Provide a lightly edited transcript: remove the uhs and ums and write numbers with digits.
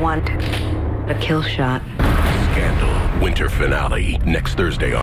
want a kill shot. Scandal, winter finale, next Thursday on